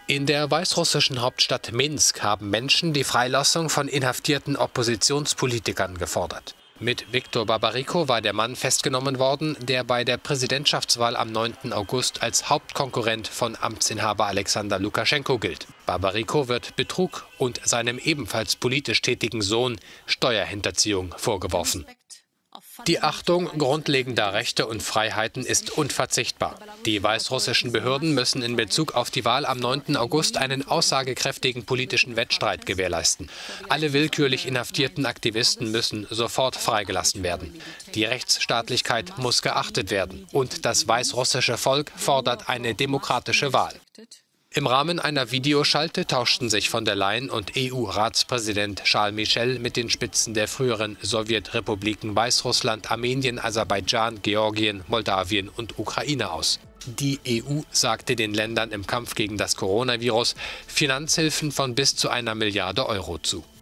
In der weißrussischen Hauptstadt Minsk haben Menschen die Freilassung von inhaftierten Oppositionspolitikern gefordert. Mit Viktor Babariko war der Mann festgenommen worden, der bei der Präsidentschaftswahl am 9. August als Hauptkonkurrent von Amtsinhaber Alexander Lukaschenko gilt. Babariko wird Betrug und seinem ebenfalls politisch tätigen Sohn Steuerhinterziehung vorgeworfen. Die Achtung grundlegender Rechte und Freiheiten ist unverzichtbar. Die weißrussischen Behörden müssen in Bezug auf die Wahl am 9. August einen aussagekräftigen politischen Wettstreit gewährleisten. Alle willkürlich inhaftierten Aktivisten müssen sofort freigelassen werden. Die Rechtsstaatlichkeit muss geachtet werden. Und das weißrussische Volk fordert eine demokratische Wahl. Im Rahmen einer Videoschalte tauschten sich von der Leyen und EU-Ratspräsident Charles Michel mit den Spitzen der früheren Sowjetrepubliken Weißrussland, Armenien, Aserbaidschan, Georgien, Moldawien und Ukraine aus. Die EU sagte den Ländern im Kampf gegen das Coronavirus Finanzhilfen von bis zu 1 Milliarde Euro zu.